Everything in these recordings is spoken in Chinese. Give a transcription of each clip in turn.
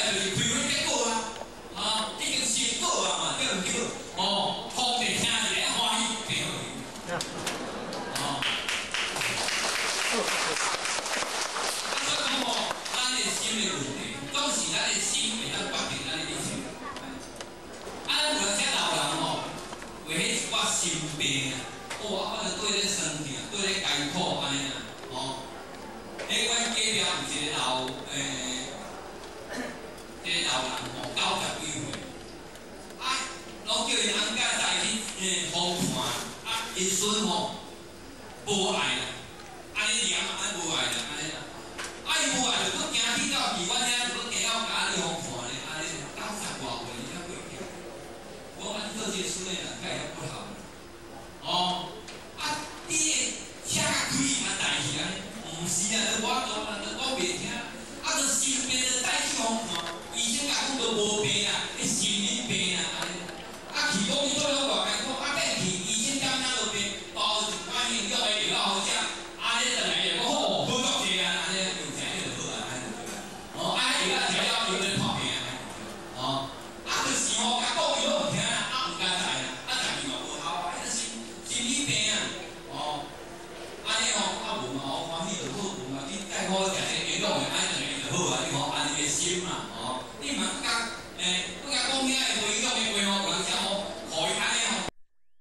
就是开会结果啊，啊，已经成果啊嘛，对唔对？哦，皇帝听一个欢喜变好去，哦。所以讲吼，咱的心的问题，总是咱的心会当决定咱的一切。咱有些老人吼，为迄一挂心病啊，我就对咧生病，对咧艰苦安尼啊，哦。阮隔壁有一个老人吼，90几岁，拢叫因翁家带去风看，因孙吼无爱啦，安尼念安尼无爱啦，安尼啦，伊无爱就搁行去到伫阮遐，就搁行到家里风看咧，安尼90外岁才过去。我讲这些孙的人太也不好了，哦，你车开啊代志安尼，毋是啊，我讲袂听，就身边的带去风看，医生甲讲都无病啊，心理病啊安尼。去讲伊做了外间讲，免去，医生检查无病，包一罐营养的药好食，安尼转来又讲好，好足济啊，安尼有食就好啊，安尼对啦。哦，安尼药食了有咧破病啊，哦，就是吼甲讲伊都唔听啦，唔敢知啦，但是嘛无效啊，迄个心理病啊，哦，安尼吼无嘛好欢喜就好，无嘛你再好食些营养的，安尼就好啊，你吼安尼个心嘛，哦，你嘛不甲不甲讲遐个无营养的话吼，有人只吼。互伊安尼吼。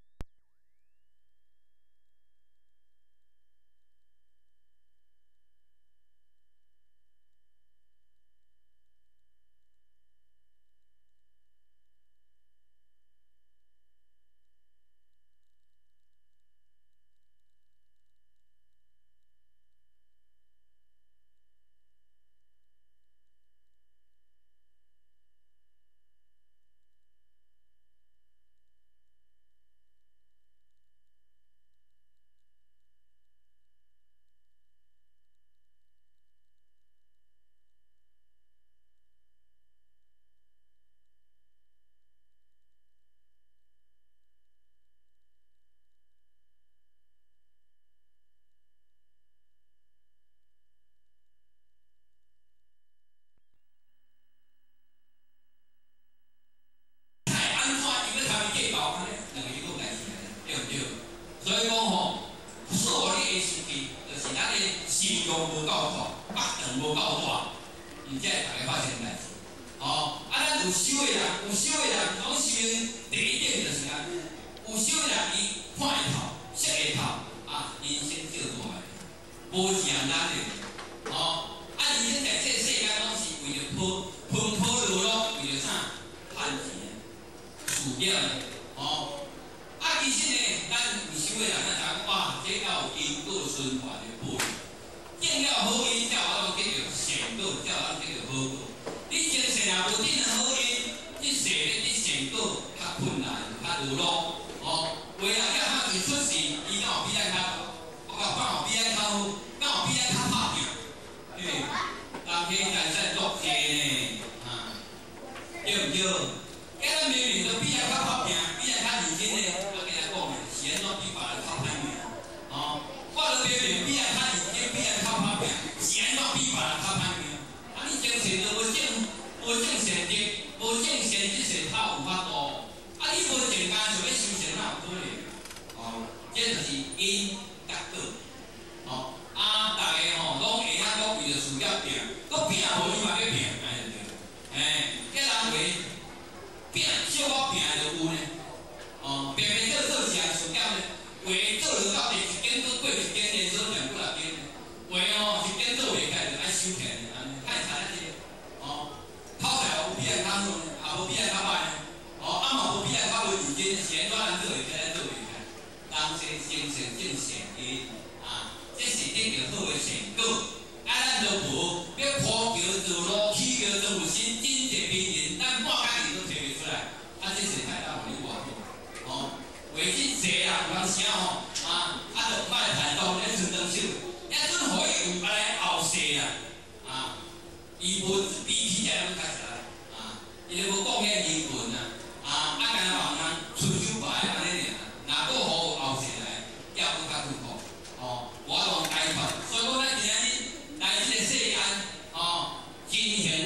所以讲吼，所有的事情，就是咱的心量无够大，腹肠无够大，毋才会大家发生代志。哦，咱有修的人，拢修第一点就是安，有修的人伊看会透，识会透，人生就大个，无是人咱的。哦，人生在这世间拢是为着奔波劳碌，为着啥？赚钱，事业的。哦。其实呢，咱有修的人，咱知哇，这要有因果循环的报应。种了好因，才有法结着善果，才有法结着好果。你种善也无种好因，你善咧，你善果较困难，较劳碌。哦，为人了较未出世，伊敢有比咱较大？我讲敢有比咱较好？敢有比咱较拍拼？对，人天在在作孽呢，对唔对？咱明明都比咱较拍拼，比咱较认真呢。是安怎比别人较歹命？哦，我都明明比人较认真，比人较拍拼，是安怎比别人较歹命？你种善就无种善德，无种善知识，他有法度。你无种甘想要修善，哪有可能？哦，这就是因甲果。哦，大家吼拢会晓讲为着事业拼，佮拼无伊嘛要拼，安尼对。迄人为拼，小可拼就有呢。哦，拼做是啊，事业呢，为做就到第一间做过一间，连做两过六间，为一间做袂开就爱收起来，安尼太惨了这。哦，口才有比人较好呢，也无比人较歹呢。哦，嘛无比人较无认真，是安怎人做会开，咱做袂开。人生生善种善因，这是得着好的善果。咱就无要破桥造路，起桥造新，经济平衡，咱半家己都摕袂出来，这是太大互你活好。哦，为即济人有当时吼，就歹谈到咧存长手，一阵互伊有来后世啊，伊无比起来拢较实伊就无讲遐英文干那帮人出手牌安尼尔，若个互后世来，要搁较困苦。哦，我拢解脱，所以讲咱今仔日来即个世间，真幸运。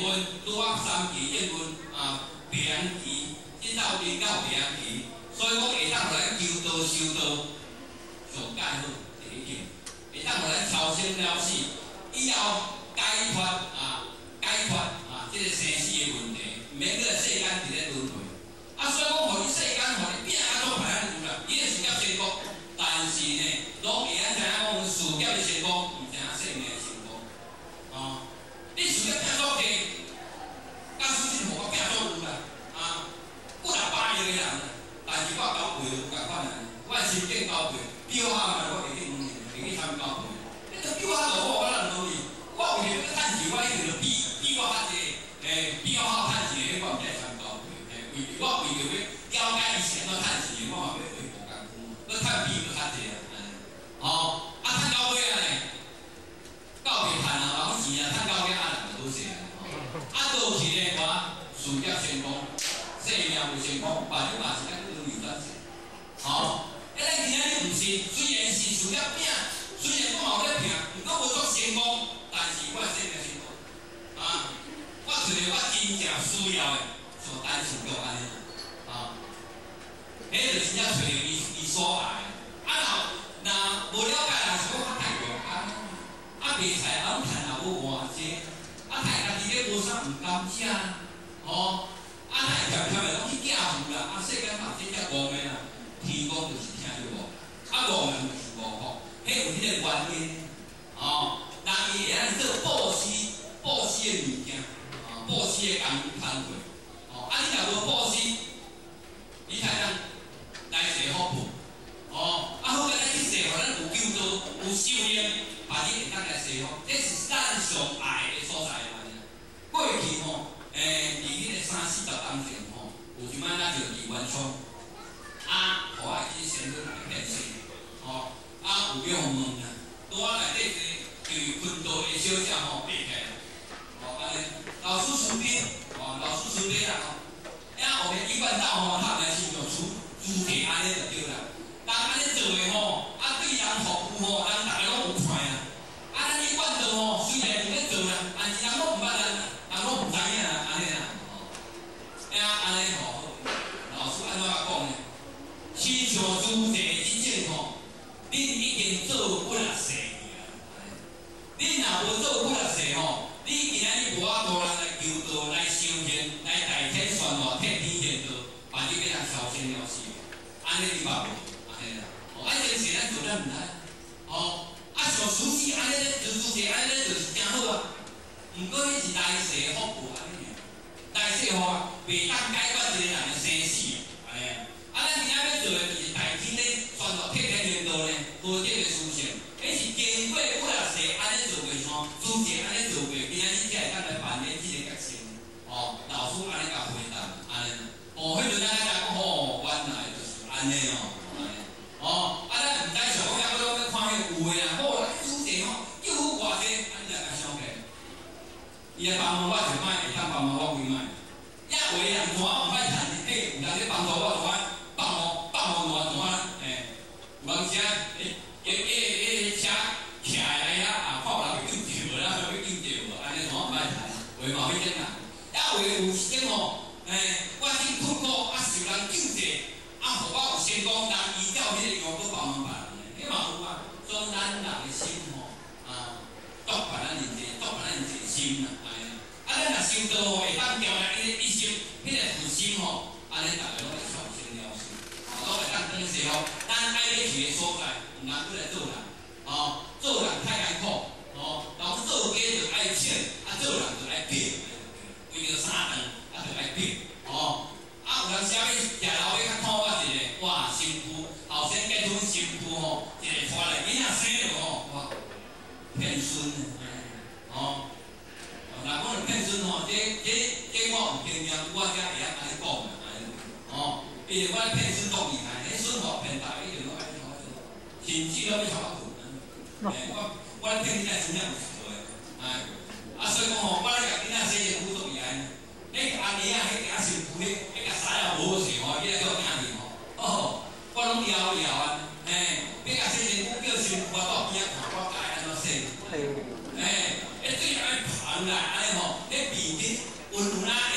拄啊3期英文啊白羊期，即到临到白羊期，所以讲会当来求道修道上介好第一件，会当来超生了死，以后解脱即个生死的问题，毋免搁世间伫咧轮回。啊，所以讲，互你世间，互你拼啊做歹啊有啦，你的事业成功，但是呢，拢会晓知影讲事业的成功，毋知影生命的成功。哦，你事业拼做低，甲事情互我拼做有啦，啊，我600亿个人，但是我交配有共款啊，我身境交配，比我嘛我会去问你，会去参交配，你都比我落后，我哪能努力？我为了要趁钱，我一定要比我较济。比我好趁钱的，我毋才会参交配。我为着要了解以前怎趁钱，我嘛要会无共款，要趁比较济啊。哦，啊趁交配啊呢，交配趁啊，嘛讲钱啊，趁交配啊，人就好势啊。啊，倒是呢，我事业成功，生命未成功，万一嘛是咱去留转势。哦，咱今仔日毋是，虽然是事业拼，虽然我嘛有咧拼，毋过无足成功，但是我生命成功。啊。我找着我真正需要的，像单身族安尼，啊，迄就是真正找着伊所爱。啊，若无了解，若是讲较太弱啊，袂使啊，趁也无偌济，啊，趁家己咧无啥毋甘吃，吼，啊，趁偏偏的拢去寄付啦，啊，世间嘛真正戆的啦，天公就是听着无，啊，戆人就是无福，迄有迄个原因，哦，人伊会晓做布施的物件。布施的工课，哦，啊，你若无布施，你才当来世福报，哦，啊，好在咱去世，互咱有救助、有修炼，把你会当来世福，这是咱上爱的所在安尼。过去吼，伫迄个30-40当前吼，有一摆咱就伫元创，啊，互我去先去来变身，哦，啊，有叫互问啊，拄啊内底是昆道的小姐吼爬起来。哦，安尼，老师身边，哦，老师身边啦，吼，后面一贯道吼，他们是用主题安尼就对啦。人安尼做的吼，啊对人服务吼，人大家拢有看啊。啊，咱一贯做吼，虽然有咧做啦，但是人拢毋捌人拢毋知影啦，安尼啦。安尼吼，老师安怎讲呢？亲像主题真正吼，恁已经做不了事啊。恁若无做不了事吼。你今仔日无法度人来求道、来修行、来大天宣化、替天行道，把你变成超生了死，安尼你捌无？安尼啦，哦，啊，这事咱做咱毋知，哦，啊，像书记安尼咧，做主持安尼咧，就是真好啊。毋过迄是来世的福报安尼尔，来世福啊，袂当解决一个人的生死，安尼啊。啊，咱今仔要做的就是大天咧宣化、替天行道咧，无这个事情，迄是经过几啊世安尼做过山，主持安尼做过。今仔日才会当来扮演即个角色，哦，老师安尼甲回答，安尼，哦，迄阵咱才讲，哦，原来就是安尼哦，安尼，哦，啊，咱毋知想讲遐要看迄有诶啊，好啦，主持吼，又有偌济，安尼来甲想起，伊来帮忙我一摆，会当帮忙我几摆，遐有诶人看毋歹趁，嘿，有人咧帮助我怎啊，帮忙怎啊，诶，有当时啊，车徛来遐啊，看人去救着啦，要救着无，安尼怎啊毋歹趁，为嘛迄种啊？遐有时阵吼，我真困苦，啊受人救济，啊，互我有成功，人依照迄个样搁帮忙别人，迄嘛有啊，所以咱人的心吼，啊，祝别人人济，祝别人人济心啦，安尼。啊，咱若修道吼，会当调来迄个一心，迄个负心吼，安尼大家拢会超生了事，拢会当转世吼，咱爱咧去个所在，毋通过来做人。哦，做人太艰苦，哦，老是做鸡就爱请，啊，做人就爱拼，为着三顿，啊，就爱拼，哦，啊，有当时啊，食老尾较苦啊一个，哇，新妇后生结婚新妇吼，一个带来囡仔生了吼，哇，骗孙呢，哦，若讲是骗孙吼，这我有经验，我才会晓安尼讲的，安尼，哦，因为我骗孙足厉害，迄孙吼骗大一定拢爱偷做，甚至拢要偷做。我咧骗囡仔真正有时做诶，啊，所以讲吼，我咧甲囡仔洗身躯足厉害。迄阿爷啊，迄件身躯，迄件衫也无穿吼，伊来叫我囝去吼，哦，我拢摇啊，你甲洗身躯叫身躯我到边仔看，我教伊安怎洗，迄水爱捧来安尼吼，迄味甜温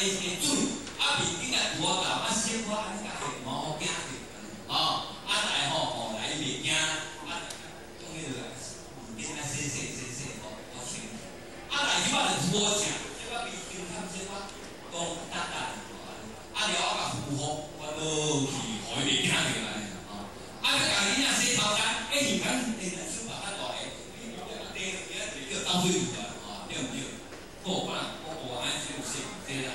水，啊面顶来涂啊豆，啊小可安尼甲下毛好惊去，吼，啊来吼来伊袂惊，啊讲迄落面顶啊洗，好清。啊来即摆就好食，即摆比平常即摆讲淡，啊了啊甲符合，我落去，互伊袂惊着安尼，吼。啊佮家己仔洗头干，鱼干手把较大个，你要地袂叫倒水去啊，对毋对？好，我安尼洗啦，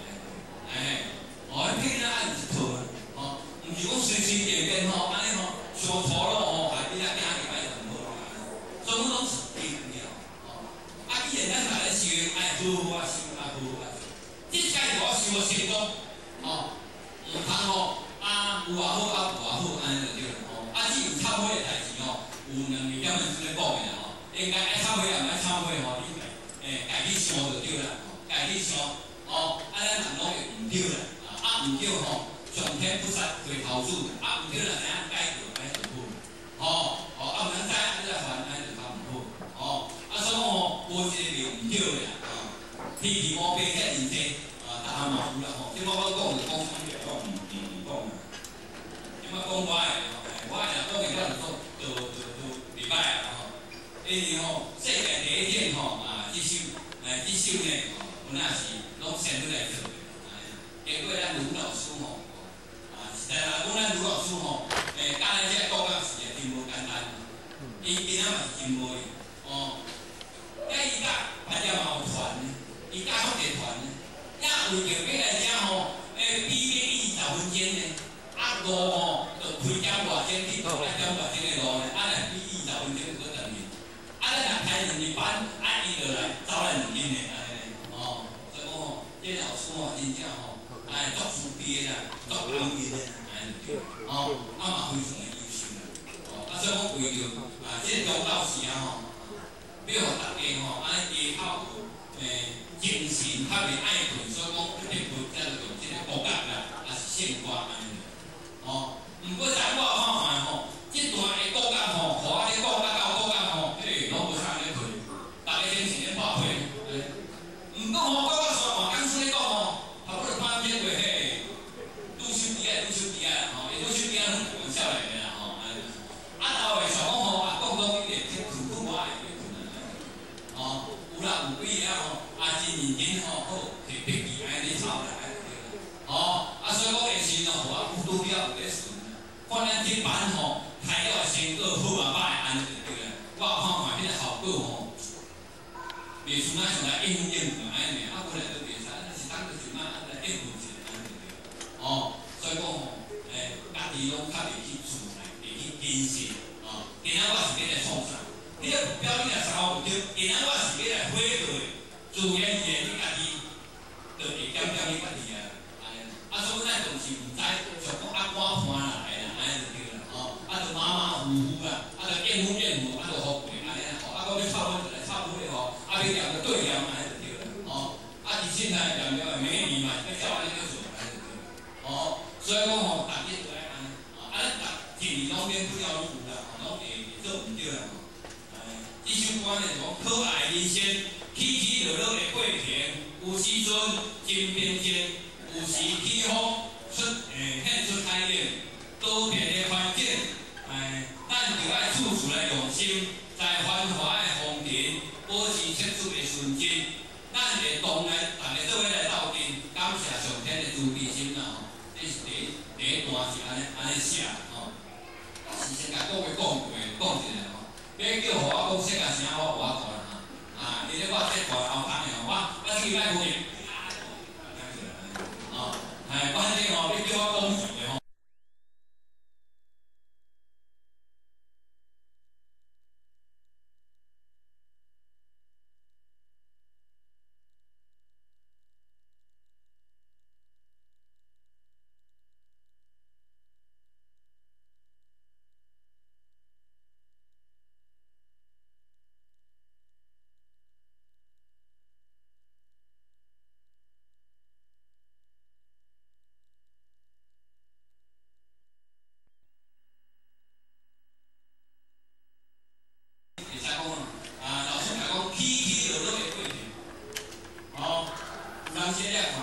迄片仔爱一套啊，毋是讲随便便吼，安尼吼上粗咯吼，家己仔惊去摆就唔好啦，所以拢是低调，啊，既然咱来收，爱好啊收，啊好啊收，即届我收成功，吼，毋通吼啊有也好啊无也好，安尼就对啦，吼，啊只有插花的代志吼，有两个点是咧讲的啦，吼，应该爱插花也毋爱插花吼，你家己想就对啦，家己想，吼，啊咱人拢会唔对啦，啊唔对吼，上天不杀回头主，啊唔对啦，怎样解决安尼就好，吼，啊毋通知安尼来烦，安尼就较唔好，吼，啊所以讲吼，无一个庙唔对的啦，天地无变遐认真，逐项嘛有啦吼，即摆我讲就讲，讲袂讲，唔讲啦，即摆讲我的讲的我就袂歹啦吼，因为吼世界第一天吼即首呢，本来是拢先出来做，结果咱卢老师吼，实在啦，讲咱卢老师吼，教咱这国家是真无简单，伊仔嘛是真无用，伊甲大家嘛有团呢，伊教福地团呢，也为着要来遮吼，比20分钟呢，啊路吼就开点外钟去，开点外钟的路呢，啊来比20分钟就搁等于，啊咱若开2日班，啊伊就来走来2日呢，安尼。所以讲吼，这老师吼真正吼，足慈悲啦，足恩义的，安尼对，嘛非常的优秀啦，所以讲为着这中道时啊吼，要互大家吼，安尼家口有精神较袂爱困，所以讲特别培养着这个国家啦，也是宪法安尼，毋过在我看法吼，这段的国家吼，互我这国家到国家吼，迄个拢无啥咧困，大家精神咧发挥。毋过吼，我山话讲出咧讲吼，差不多半天话嘿，愈收低啊吼，愈收低啊，拢开玩笑来个啦吼，后尾想讲吼，讲到迄个困我会困啊，有啦有几个吼，真认真吼，好摕笔记安尼抄来，所以讲下时吼，我拄了有咧顺，看咱这班吼，开了成果好啊歹安尼就对啦，我看看迄个效果吼。袂像咱像来应付安尼尔，本来都袂使，是当个像咱来应付一下安尼着。所以讲吼，家己拢较袂去自来，袂去坚信，今仔我是要来创啥？你个目标你若查有对，今仔我是要来火过，自然而然你家己就会减你家己啊，所以咱就是毋知像讲我伴来啦，安尼就对啦，就马虎啦，就应付，就好过安尼啦，搁要插尾就来插尾吼。要聊就对聊，安尼就对啦，而现在聊的美女嘛，要照安尼去做，安尼就对啦，所以讲吼，大家都爱安尼，咱尽力拢免不了拢有啦，拢会做唔对啦，这首歌呢就讲可爱人生，起起落落的过程，有时阵真平静，有时起伏显出太阳，多变的环境，咱就爱处处来用心，在繁华的风尘。保持切出的纯真，咱会同来，大家做伙来斗阵，感谢上天的慈悲心啦吼。这是第一段是安尼写吼。是先甲各位讲一下吼。要叫互我讲说个声，我无法度啦因为我这大后堂的吼，我这个摆无闲。我这个吼，要叫我讲的吼。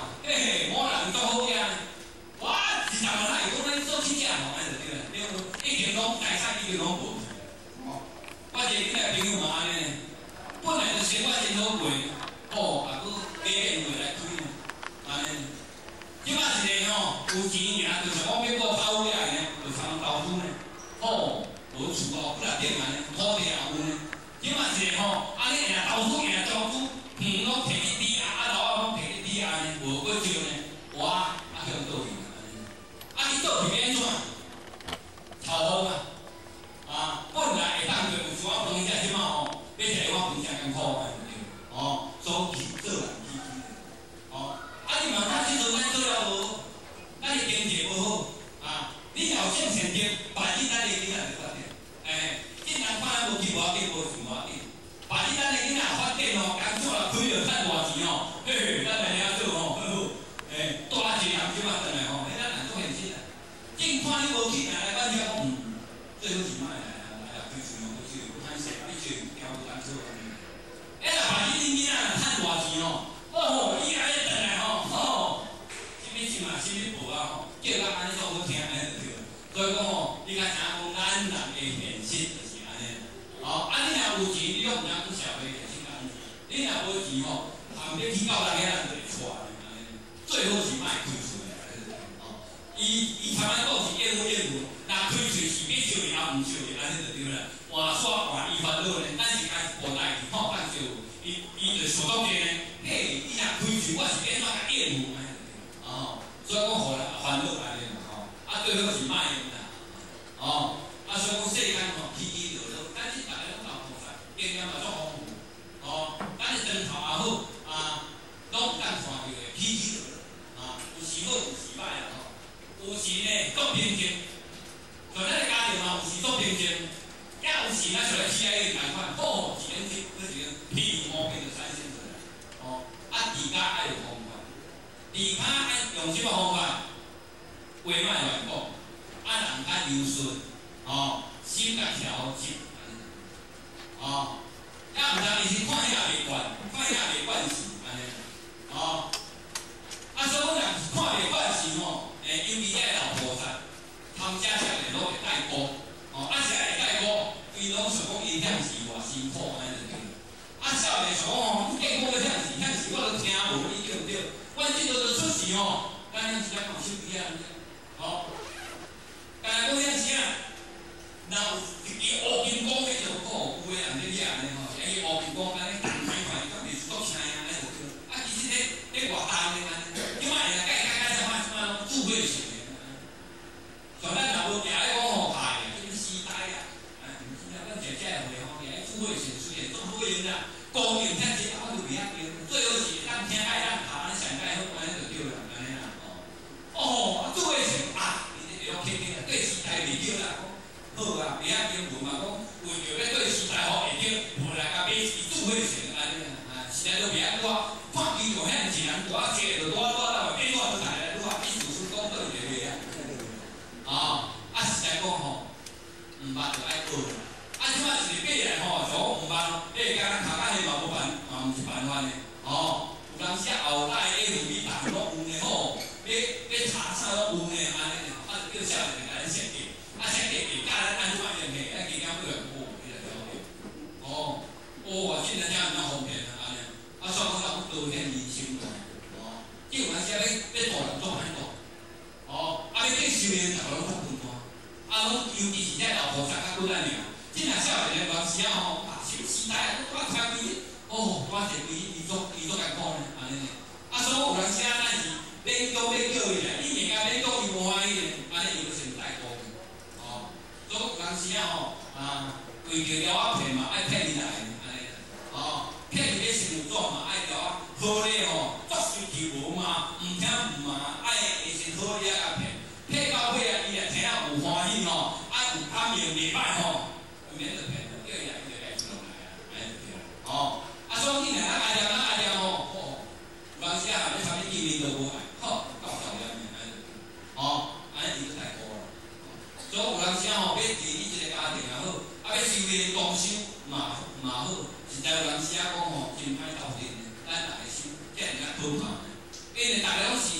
吼，嘿嘿，某人足好惊，我20万来讲咱做亲戚吼，安就对啦，已经拢财产已经拢无去，哦，我一个囡仔朋友嘛安尼，本来就生活真好过，哦，啊，佫加变过来开呢，安尼。即摆一个吼有钱尔，就是讲要过跑起来呢，就通投资呢，哦，无厝哦，不来顶安尼，土地也有呢。即摆一个吼，安尼硬投资，拢摕去抵押，啊，老啊拢摕去抵押呢，无过少呢，哇，啊向倒去安尼，啊你倒去要安怎？头风啊，啊，本来会当做有一碗饭食，即摆吼，要食一碗饭真艰苦安尼，哦，所以做人起起，哦，啊你嘛看即阵咱做了无？咱的经济无好，啊，你若有种现金，白日咱的囡仔就发展，竟然看咱无去无要紧，无钱无要紧。把你咱的囡仔发展哦，工作若开着赚偌钱哦，嘿嘿，咱来遐做吼，好好，大一人即摆转来吼，咱人做现实啊。正看你无去，来反正讲，最好是莫来开厝哦，开厝不贪食，你做交不干做安尼。把你囡仔赚偌钱哦，哦，伊安尼转来吼，吼，什么什么什么无啊吼，叫咱安尼做好听安尼就对了。所以讲吼，你甲知影讲咱人的现实就是安尼。哦，啊，你若有钱，你拢毋通去社会现实安尼。你若无钱吼，含要去到人遐人就会错安尼。最好是莫开厝啦，哦，伊头仔讲是业务业务，若开厝是要收的，也毋收的，安尼就对啦。换煞换伊烦恼呢，咱是爱无代志吼，咱就伊就想当然呢，嘿，你若开厝，我是安怎甲业务安尼就对。哦，所以讲互人烦恼安尼嘛吼，啊最好是莫用啦，哦，啊所以讲世间吼起起落落。咱即大家拢靠菩萨，经验嘛足丰富，哦，咱的灯头也好，啊，拢有当看到的，起起落落，啊，有时好有时歹啦吼，有时呢足平静，像咱的家庭嘛，有时足平静，也有时咱像咧 CIA 共款，好一两日，佫一个屁毛病就产生出来，哦，啊，治家爱有方法，治家爱用什么方法？话莫乱讲，啊，人较柔顺，哦，心较调节。哦，也毋通伊是看遐袂惯，看遐袂惯势安尼，哦，啊，所以讲若是看袂惯势吼，尤其遐老菩萨，参加啥个拢会带过，哦，啊，啥会带过，伊拢想讲伊向是偌辛苦安尼就对了。啊，少年想讲吼，你见我个向是，我都听无，你对毋对？阮即阵都出事吼，咱向是咱放手机啊，哦，但系讲向是啊，若有一支乌金光迄种好，有个人咧掠安尼吼。伊乌面讲安尼，动开看，讲袂是国青安尼就对。啊，其实咧外重咧安尼，即摆人改什么拢智慧型的。像咱若无定咧讲吼派啊，什么时代啊，毋是啊，咱食的话吼，定智慧型虽然总好用啦，高用听者我就袂晓用，最好是咱听爱咱学安尼上解好，安尼就对啦，安尼啦，哦，智慧型啊，你这会晓听听，对时代袂晓啦，好啊，袂晓英文嘛，讲为着要对时代好会晓。无来甲买一智慧型安尼啊，时代都袂晓多，看机就遐一人大车就大到变大都来来愈啊，意思是讲对袂袂啊，啊，啊实在讲吼，毋捌就爱学啦，啊即摆是买来吼，就讲毋捌，你甲咱头家迄嘛无办，嘛毋是办法呢，哦，有当时后代 FB 档拢有呢吼，要查啥拢有呢，安尼呢，啊叫少年甲咱设计，啊设计给教咱安怎用呢，啊加减几样好，你来了解，哦。哦，现在这样方便啊，安尼，啊，所以讲咱都现年轻咯，哦，即有阵时要大人做歹大，哦，啊，要继续的，大家拢做分摊，啊，拢尤其是这老菩萨较简单尔，即若少年的当时啊吼，啊，什么时代啊，都看开规，哦，看一规，伊做艰苦呢，安尼，啊，所以有阵时啊，咱是免讲要叫伊来，你人家免讲伊无欢喜呢，安尼伊就先带过去，哦，所以有阵时啊吼，啊，为着了啊骗嘛，爱骗你来。哦，骗你要成有做嘛，爱条啊好咧吼，作收气无嘛，毋听毋嘛，爱会先好咧啊骗，骗到尾啊，伊也听啊有欢喜吼，啊有感应袂歹吼，免得骗，叫伊来就来出来啊，安尼就对啦。哦，啊所以你若爱念吼，哦，有阵时啊，你啥物见面都无爱，好，够讨厌的安尼，哦，安尼就太过啦。所以有阵时吼，要治理一个家庭也好，啊要收敛动手嘛好。实在有阵时啊讲吼，真歹斗阵的，咱也会收，叫人家讨厌的。因为大家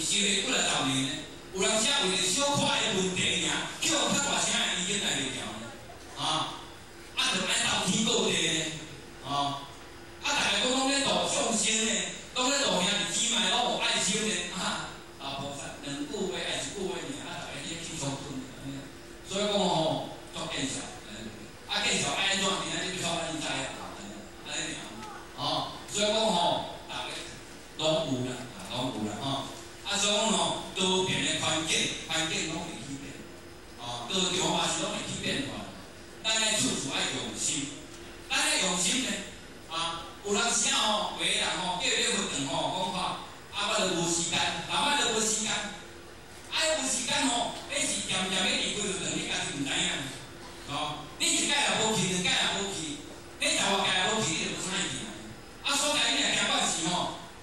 收了几来10年呢？有人写为着小可的问题尔，叫较大声的已经来袂调呢，啊，就爱斗天顾地呢，大家讲咧度众生呢，讲咧度兄弟姊妹拢有爱心呢，大菩萨2句话还是1句话尔，大家去相吞，所以讲足见效，见效爱安怎？今仔日要靠咱知啊，安尼尔，所以讲大家拢有啦，拢有啦，所以讲多变的环境拢会去变，多场嘛是拢会去变化。咱咧处处爱用心，咱咧用心呢，有人时啊有个人叫你活动讲法，我就无时间，我就无时间，无时间迄是渐渐要离开就等你家己唔知影，你一届也无去，2届也无去，你10外届也无去，你就无啥去啊。所以你若行惯是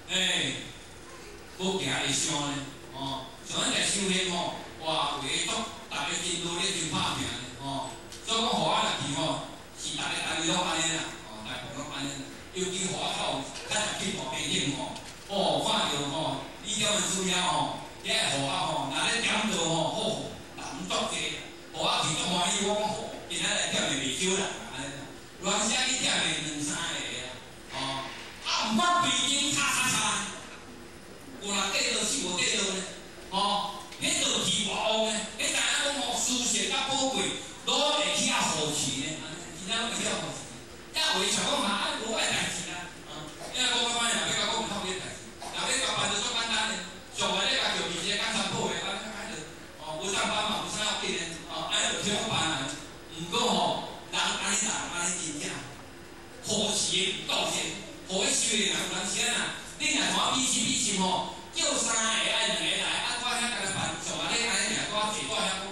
无行会伤呢，像咱在修行话为足，大家真努力真拍拼呢，所以讲互我入去是大家单位拢安尼啦，大部拢安尼啦，尤其互我较实际平等看到你这样资料也会互我若咧点到好人足济，互我其足欢喜，我讲今仔日点的袂少啦，安尼啦，有人写去点的2、3个毋捌背经叉，有人缀到是无缀到呢，迄道题偌乌呢，你知影讲书写较宝贵。都会去好奇呢，其他拢会去好奇。有为想讲无爱代志啦，因为讲讲若要甲讲唔透啲代志，若要甲办就足简单的，上来你甲叫面一个讲三宝的，无上班嘛，无啥要紧的，安尼就听办啦。毋过人安尼真正好奇的够些，互伊收的人有人时啊，你若看比心叫3个爱2个来，我遐甲你办，上来你安尼尔，我坐遐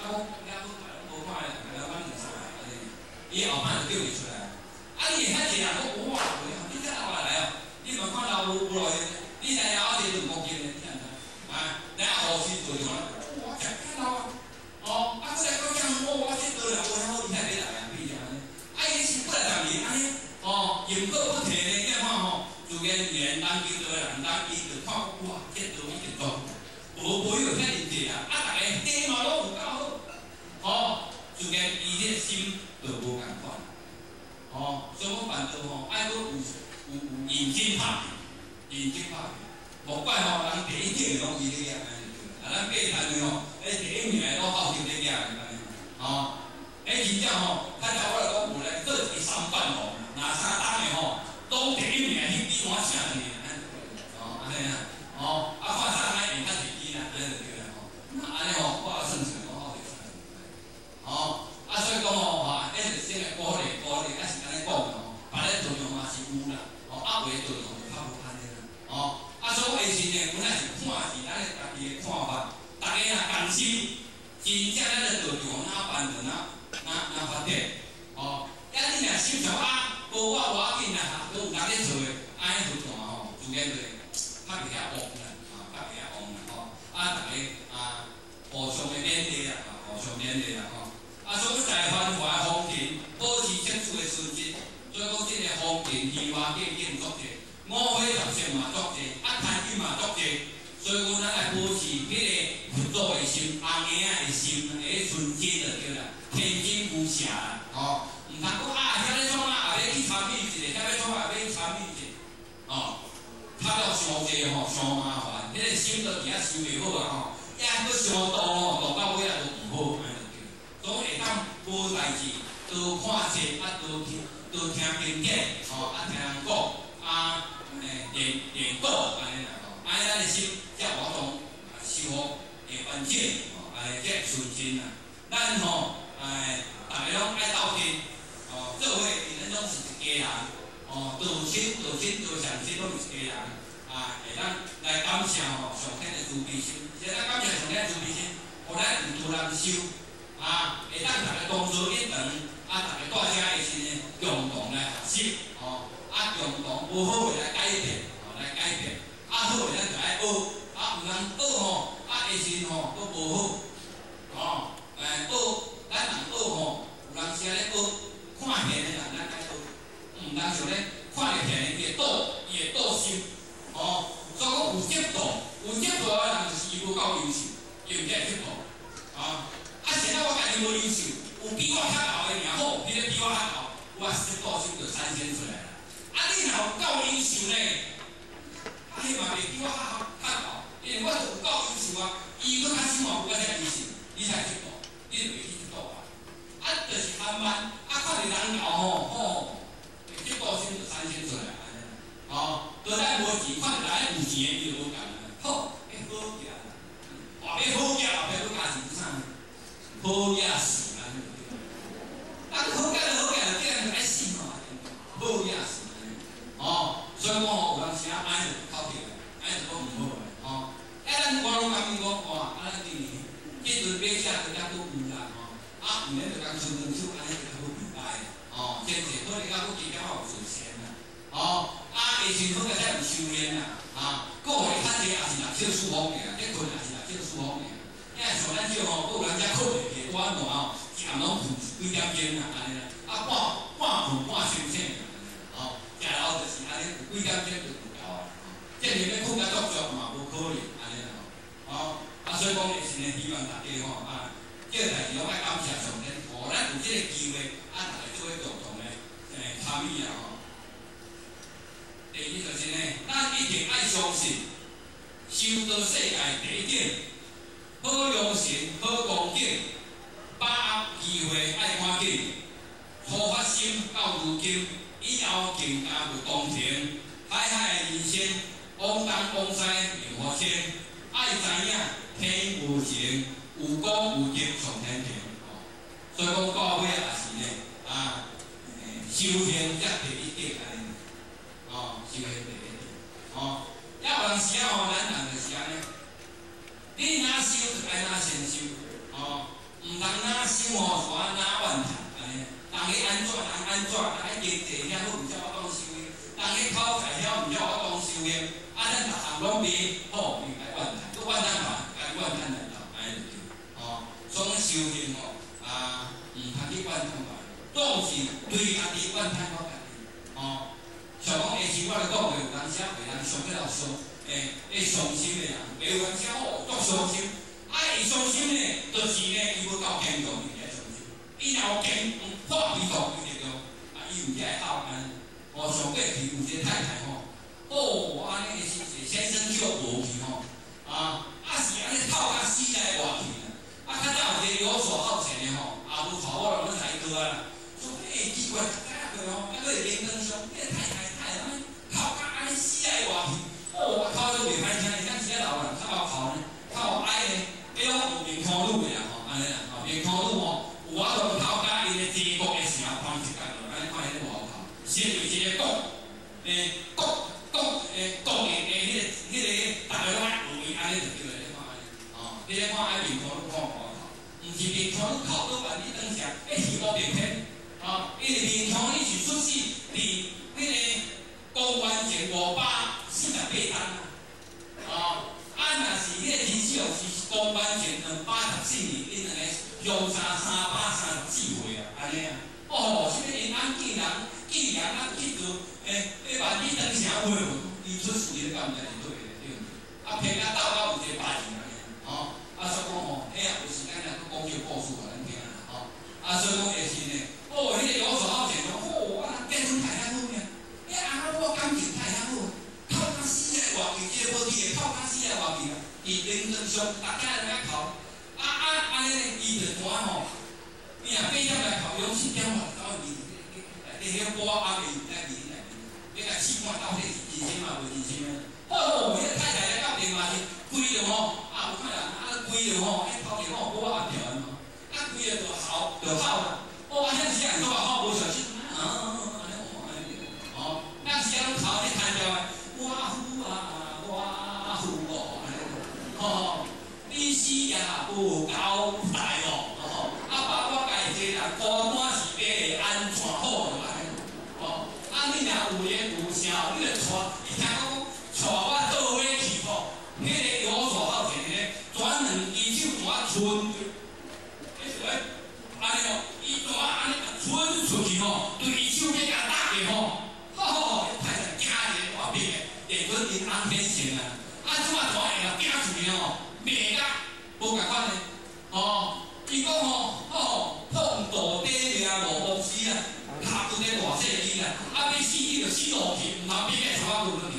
伊后摆就叫伊出来，你遐济人讲哇，你这老来哦，你问看老有来，你知了解2公斤的，你知影？然后后期做就讲，哇，真老啊，再来讲讲我这多了，我好厉害你来啊，比如安尼，伊是过来10年安尼，言过不提呢，你看自然人当见到人当伊就看哇，这多已经多，无有遐尼济啊，大家地嘛拢有够好，自然伊这心。就无共款，所以讲办道爱搁有认真拍拼，无怪人第1届拢伊咧举，咱8摊的第1名都好球咧举，真正较早我来讲有咧做一3班若3档的都第1名，迄比我强呢，安尼啊，看啥人赢较侪钱啦，安尼就对啦，安尼我算算我好势，所以讲迄是先来鼓励，还是安尼讲别咧作用嘛是有啦，为作用就较无安尼啦，所以下时呢，本来是看是咱的家己的看法，大家若甘心，真正咱的作用哪办就哪发展，你若心想无我无要紧啦，都有人咧做的，安尼就自然就较袂遐旺啦，大家互相的勉励啦，所以在繁华的风尘，保持接触的纯真。所以讲，这个风尘虚华景足济，5花10色嘛足济，贪欲嘛足济。所以讲，咱来保持迄个佛祖的心、红婴仔的心，迄纯真就对啦，天真无邪啦，毋通讲遐咧创也要去参与一下，遐咧创也要去参与一下，拍到伤济伤麻烦，迄个心就伫遐收袂好啊，也佫伤多动到尾也都唔好。总会当无代志，多看册，多听经典，听人讲，练鼓安尼啦，安尼咱的心才活动修复会完整，才会纯真啦。咱大家拢爱斗阵，做伙因咱拢是一家人，道亲道上亲拢是一家人，会当来感谢上天的慈悲心，现在感谢上天的慈悲心，互咱有助人修。会当大家同坐一堂，大家大家会是共同来学习，共同无好的来改变，好的咱就爱学，毋通学下时佫无好，咱人学有人是安尼学，看现的人咱爱学，毋通像咧看着现的伊会倒心，所以讲有接触的人会去步，啊，现在我家己无优秀，有比我较后的尔好，迄个比我较后，我10度就3000出来啦。你若有够优秀呢，迄嘛袂比我较后，因为我有够优秀啊，伊搁较起码有较遮优秀，你才会去步，你就袂去去步啊。就是慢慢，看着人后1度先就3000出来安尼，倒来无钱，看着人有钱的伊就无共啊，好，好嘢。话要好嘢，后壁要加钱啥？好嘢事安尼就对。好嘢就好嘢，这样就爱死嘛。好嘢事安尼，所以讲有当时啊，安就靠票，安就讲唔好诶，咱我拢讲讲哇，咱今年迄阵买车就遐都有啦，唔免就讲出门手安尼就好明白，真正可能讲我几点有做钱啦，下时好个才有修炼啦，个互你趁钱也是人少舒服个，结困也是人少舒服个，因为像咱少个有人遮困袂起，我安怎一暗拢困几点钟啦，安尼啦，半困半醒醒个，食了就是安尼，有几点钟就有够啊，即是要困甲足足嘛，无可能安尼啦，所以讲也是呢，希望大家这个代志我爱感谢上天，咱有这个机会，大家做伙共同的参与啊。第二就是呢，咱一定爱相信，修道世界第一点，好良心、好光景，把握机会爱赶紧，初发心到如今，以后更加有公平，海海人生，往东往西有发生，爱知影天无情。有功有德上天庭，所以讲到尾也是呢，修行才第一点安尼，修行第一点，也有当时啊，咱人就是安尼，你哪修就爱哪先修，唔通哪修就哪怨叹安尼，人去安怎人安怎，人去经济遐好，唔晓我当修行，人去口才晓，唔晓我当修行，咱逐项拢袂好，伊来怨叹，佮怨叹嘛，家怨叹来头，安尼就对。所以修行唔通去怨叹别人，总是对家己怨叹我家己。像讲下时我咧讲过，有当时啊，别人上迄条伤心的人，袂有当时足伤心。伊伤心呢，就是呢，伊要够坚强，伊才伤心。伊若有破皮肚，伊就伊有才会好安。上过去有一个太太安尼是先生叫无去是安尼透甲死在外去。较早有一个有所好钱的也无娶我，拢才过啊。说奇怪，睇下佢还会连灯上，太安尼，靠甲安尼死在外去，我靠都袂歹听，咱是老人较好靠呢，较矮呢，迄种有面孔女的安尼啦，面孔女有法度靠甲伊的地国的城旁一角，安尼看迄个外口，先为一个国的迄个大家拢爱学伊安尼就对了，你看爱面孔女看。毋是面孔你靠倒万你当下，是无明显，因为面孔你是出世伫迄个公元前548单，若是迄个天寿是公元前214年，因两个相差334岁安尼啊，什么因安纪人啊，去做万你当下话，伊出世你敢毋知是对的对？偏甲斗到有一个8字安尼，所以讲迄有时间咱讲这故事互咱听啦，所以讲也是呢，迄个有所好钱结婚太好呀，我感情太好，靠甲死在外面，这个无去的靠甲死在外面啊，伊人生上大家来靠，安尼呢，伊就看你若8点来靠，用7点外走去，内底遐歌还袂有在面内面，要甲试看到底是真心嘛无真心啊？迄个太太来到电话是规着有看人规着头前我按条的规着就好啦。安尼时啊，做好无小心，咱时啊拢头咧弹条的，我夫你死也无交代把我家己人孤单是要安怎好就安尼，你若有言有声，你就伊听讲带我倒尾去迄个有所好钱的，转2支手转伸，安尼伊转安尼伸出去对伊手要甲打下太太惊一个大病的，连准因翁天性啊，即马带下惊出去袂甲无共款的，伊讲碰道底命无无死啊，下顿咧大细机啦，要死你就死落去，毋通变个头壳骨落去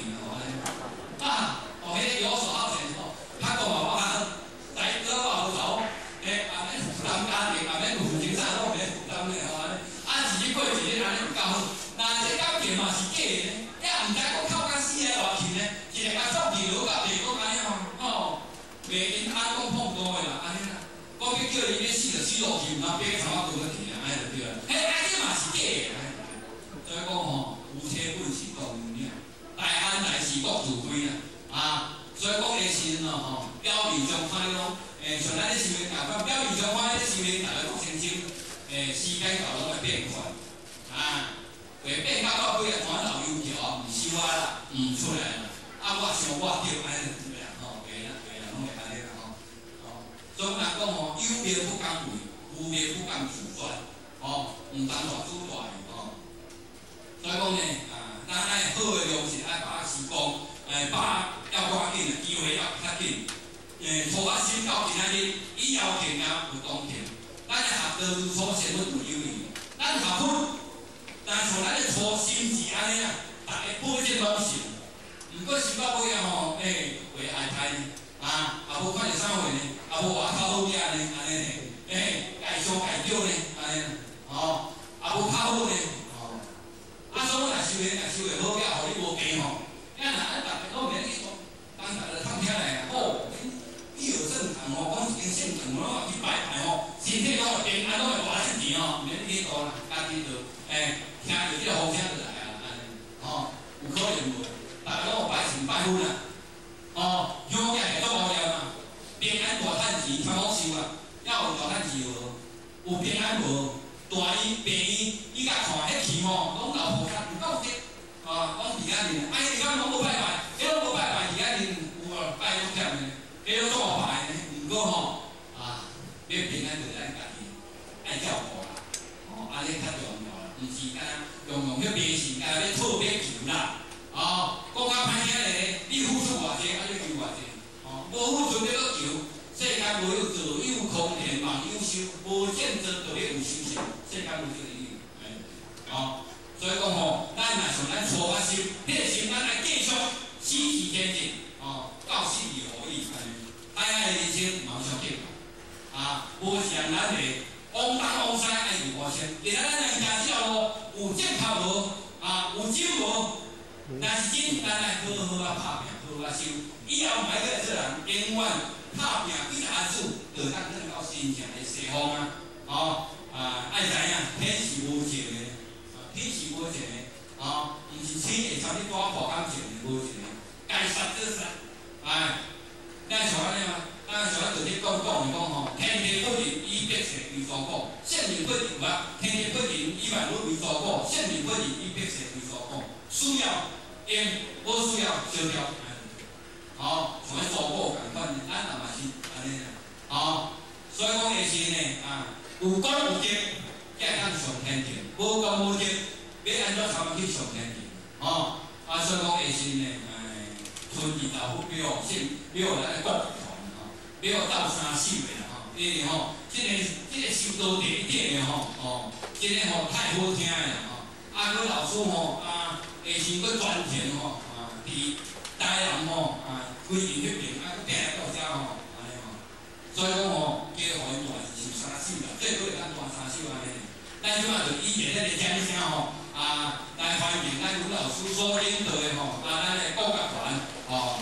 迄个有所好钱他讲我在这话头，免负担家庭，免负精神，拢免负担的自己过一日安尼有够好。那这感情嘛是假的，也毋知讲靠甲死来偌近呢，一个甲送去落甲袂讲安尼袂因安讲碰多的啦，安尼啦。讲要叫伊要死就死落去，毋通变个头壳骨落去安尼就对啦。安尼嘛是假的，所以讲夫妻本是共命，大安大事各自开啦，所以讲的是表面上看拢，像咱咧修行教法，表面上看咧修行大家都清净，时间到拢会变快，会变到几个团老油条，毋收啊啦，毋出来啦，我想我对安尼对啦，袂啦，拢会安尼啦所以人讲有命不敢为，无命不敢自转，毋当大主大的所以讲呢，咱爱好的良心爱把握时光。把要赶紧的，机会要较紧。初发心到今仔日，以后更加有当天。咱的学道如初先阮有有理，咱学分，但像咱的初心是安尼啊，大家保证拢是。毋过是到尾啊为爱太呢，也无看见啥货呢，也无外口好嘢呢，安尼呢，介绍介少呢，安尼也无较好呢，所以若修行若修的好了，互你无病大家都免去讲，当大家看起来你有正常讲一间现场去拜拜身体拢会平安，拢会大身体免去讲啦，家己就听着这个风声就来啊，安尼有可能无？大家拢有拜神拜佛啦，乡下会做无了嘛，平安大趁钱，较好收啊，要有大趁钱无？有平安无？大医病医，伊甲看迄气拢老菩萨唔够值。讲其他人，其他拢无拜拜，迄拢无拜拜，其他人有拜拢忝呢，迄拢做拜呢。毋过要平安就咱家己爱照顾啦，安尼较重要啦，毋是干用去迷信，干要讨要求啦，讲较歹听咧，你付出偌济，你求偌济，无付出要搁求，世间无有自有空田望有收，无见则就要有修行，世间无这个意思，所以讲咱若像咱初发心，迄个心咱来继续死气天定，到死而无益安尼。爱的人生毋通伤紧无是人咱的往东往西爱如何先。其实咱来行这条路，有正头无有酒无，但是真咱来好好拍拼，好好修。以后买个做人，永远拍拼几下子，就当得到真正的西方爱知影天是无情的。天是无情的，毋是天会朝你多破感情的，无情的，该杀就杀，咱像安尼嘛，咱像咱昨日讲天地不仁，以百世为所过；圣人不仁天地不仁，以万物为所过；圣人不仁，以百世为所过。需要用，无需要烧掉，像咱做果共款，咱也嘛是安尼所以讲的是呢，有功有德。才会当上天庭，无功无德，要安怎参去上天庭？所以讲下身呢，春日豆腐庙，庙咱的国团庙斗三首的啦因为这个修道第一点的这个太好听的啦佮老师下身佮专田伫台南规年迄边佮拼来到遮安尼所以讲加互因大是三首啦，最好会当大三首安尼。咱即马就以下咱的掌声来欢迎咱吴老师所领导的咱的国乐团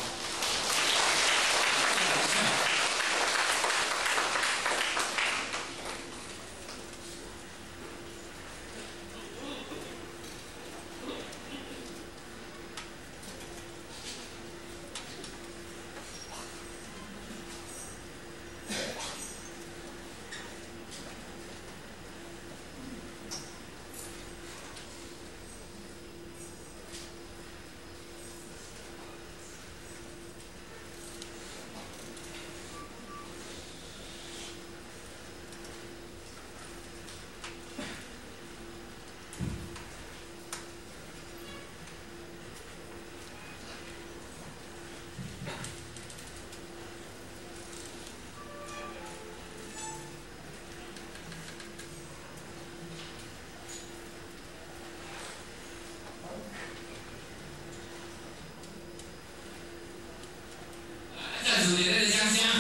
属于咱的乡乡。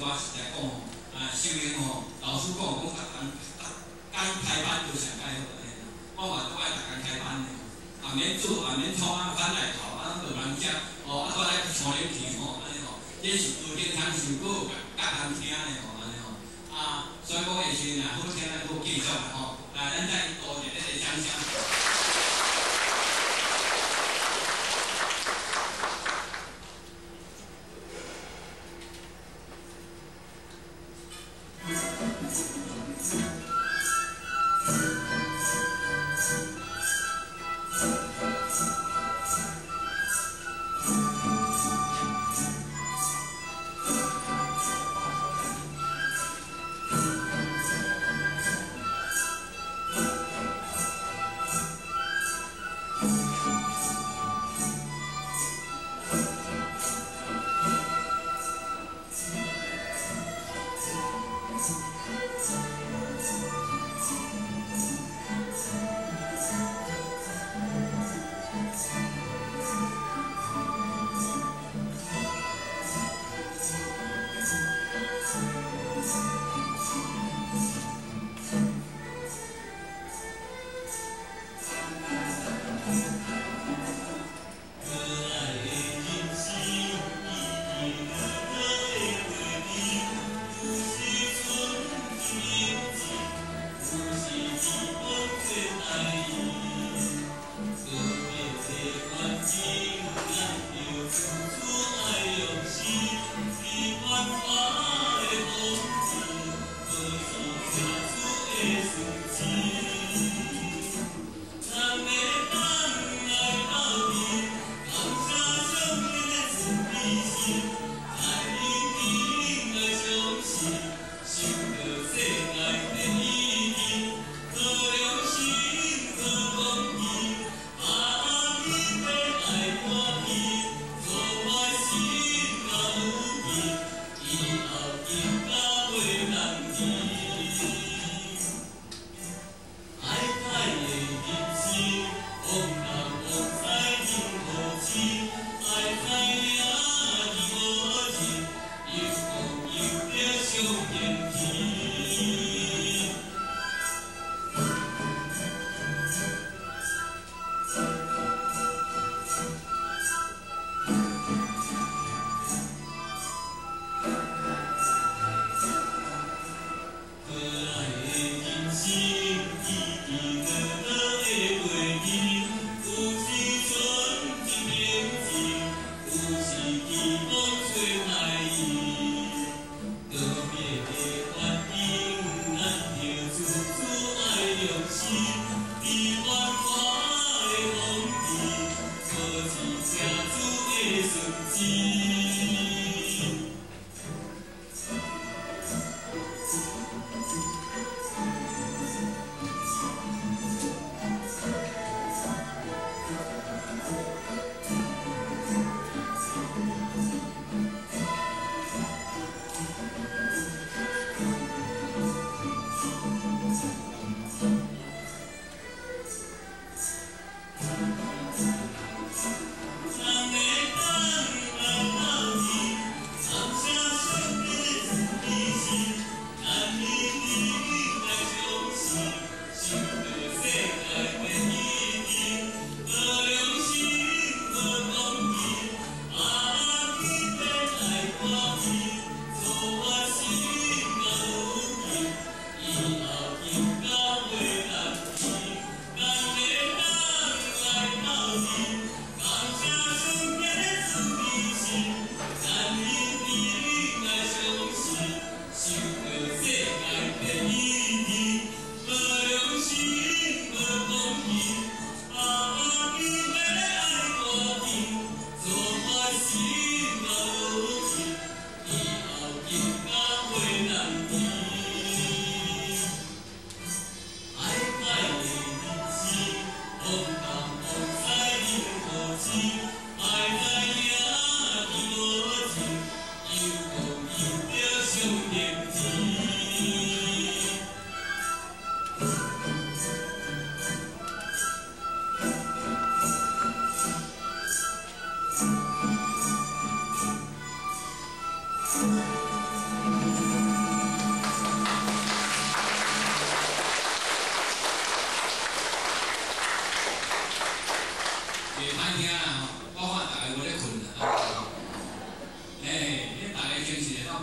我实在讲吼，修行吼，老师讲刚开班就上开好安尼啦。我嘛都爱逐工开班的吼，免做免创啊，反来头啊，就人讲哦，我来初年去吼，安尼吼，这是有灵通受过，甲人听的吼，安尼吼。所以讲的时阵好听咱好继续啦吼，咱再多一个掌声。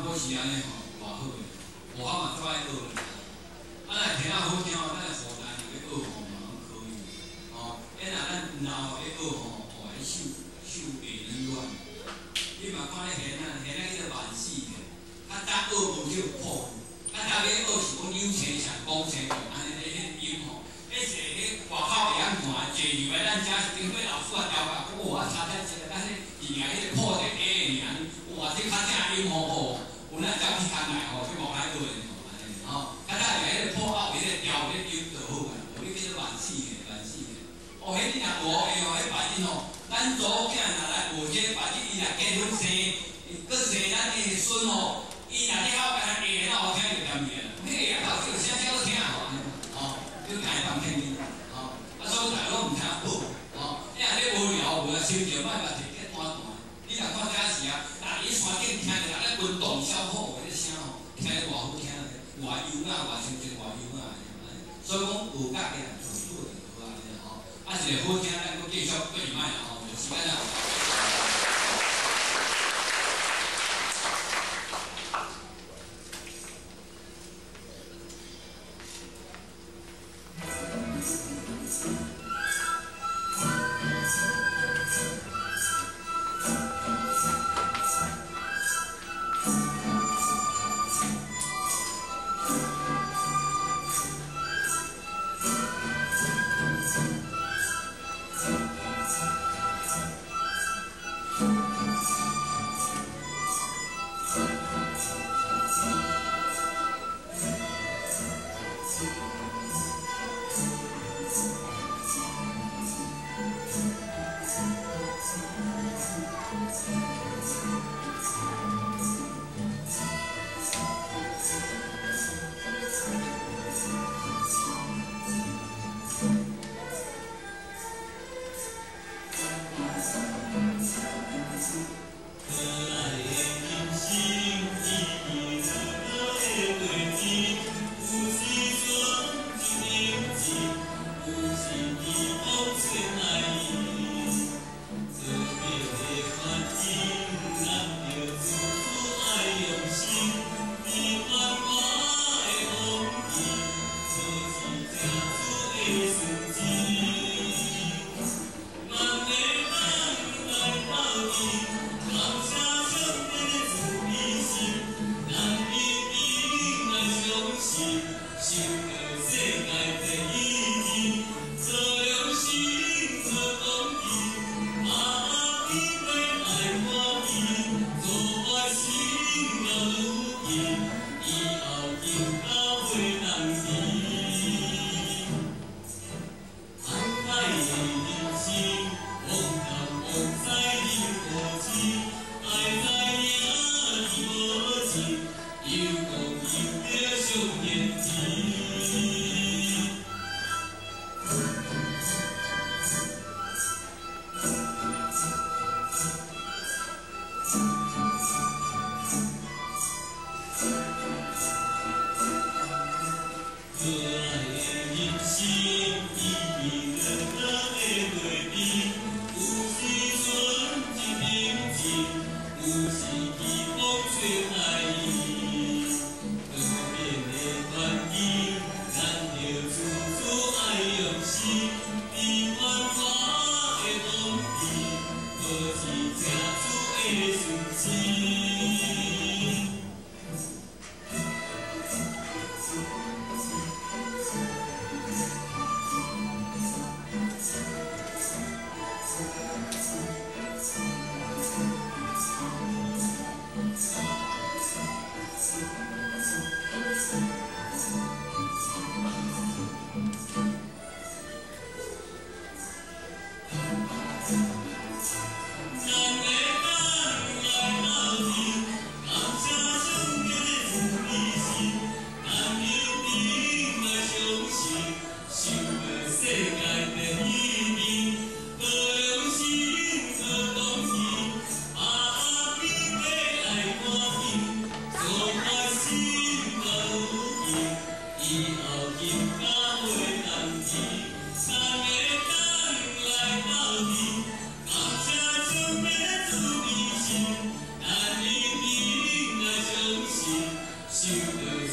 果是安尼吼，偌好诶，我嘛做爱学咧。啊，若听啊好听哦，咱河南就要学吼嘛可以。哦，若咱老要学吼，哦，迄手袂软软。你嘛看咧现啊迄个万死嘅，较早学无叫破，较早要学是讲扭青上讲青就安尼咧音吼。迄是迄外口会晓看，坐入来咱遮是顶岁老师啊调教，哇，差太济了，咱迄二个迄个破的 A 尔，哇，这较正音好好，有咱走去摊来吼，去无爱学的吼，安尼吼，较早是迄个破后迄个调迄个音就好个，有迄个万死的，万死的。哦，迄你若无会哦，迄白日吼，咱祖囝若来学这白日，伊若结婚生，搁生咱的孙吼，伊若咧后边下会好听就点个，迄个也头先声好听吼，吼，就家放听听，吼，啊，所以大家拢唔听好，吼，你若咧无聊，无心情，莫把摕起单单。你若看这时啊，大伫山顶听着，咱运动小虎迄个声吼，听着偌好听咧，偌优雅，偌心情，偌优雅，所以讲有价嘅人做做就好啊，吼，啊，一个好听，咱搁继续过一摆啦，吼，就时间啦。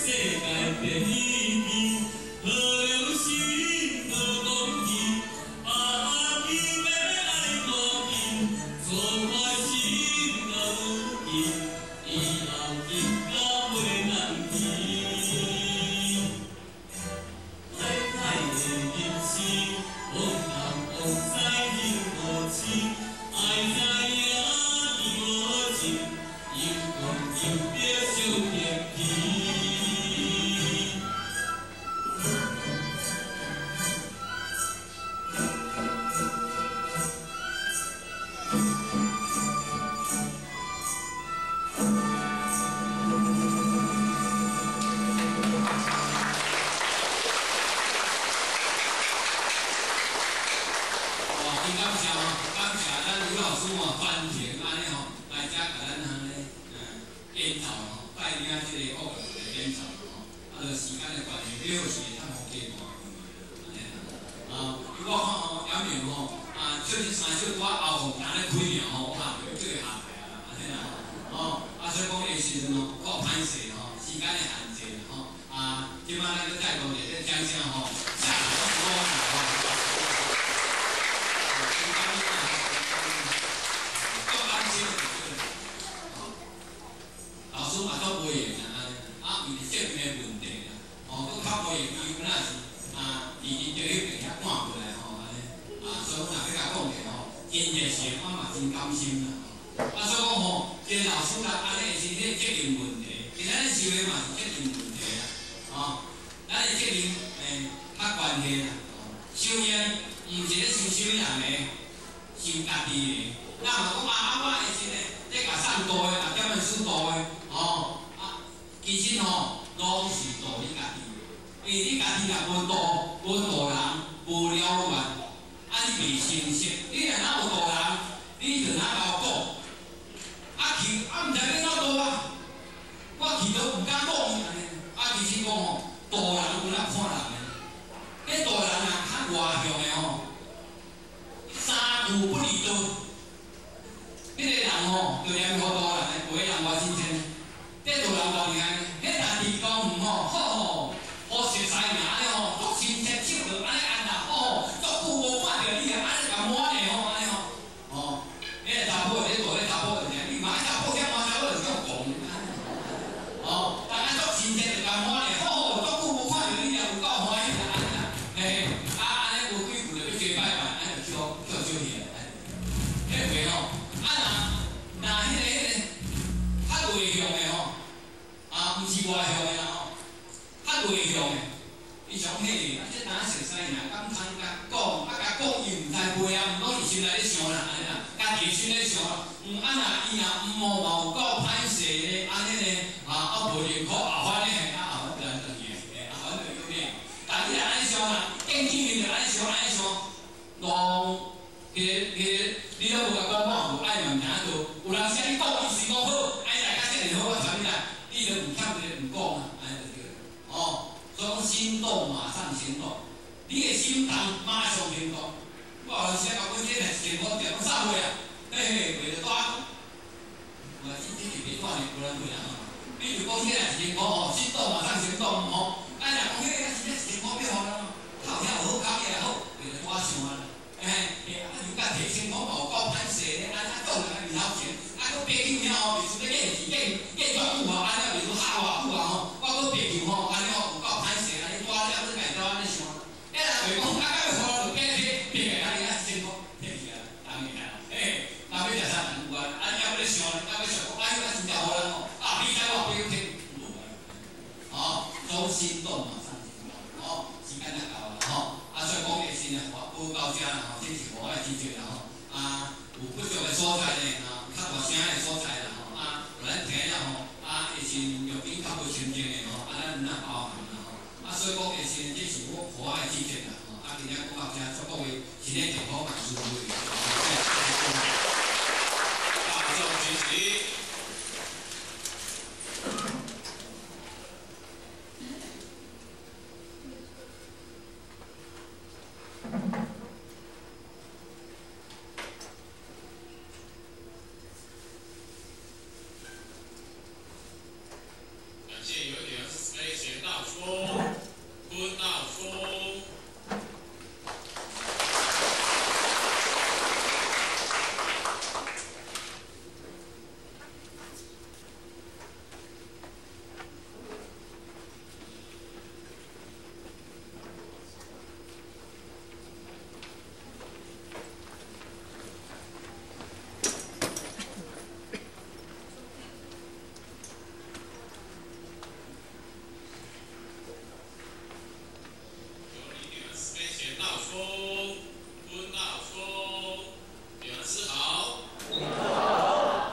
所以讲，其实这是我可爱的季节啦，今天讲到这，祝各位新年健康万事如意。